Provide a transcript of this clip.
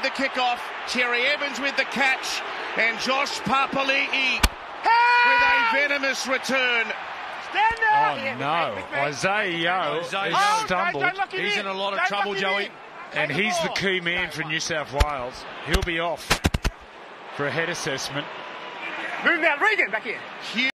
the kickoff, Cherry Evans with the catch, and Josh Papalii with a venomous return. Oh no, Isaiah Yeo has stumbled. He's in a lot of trouble, Joey. And he's the key man for New South Wales. He'll be off for a head assessment. Move now, Regan, back here.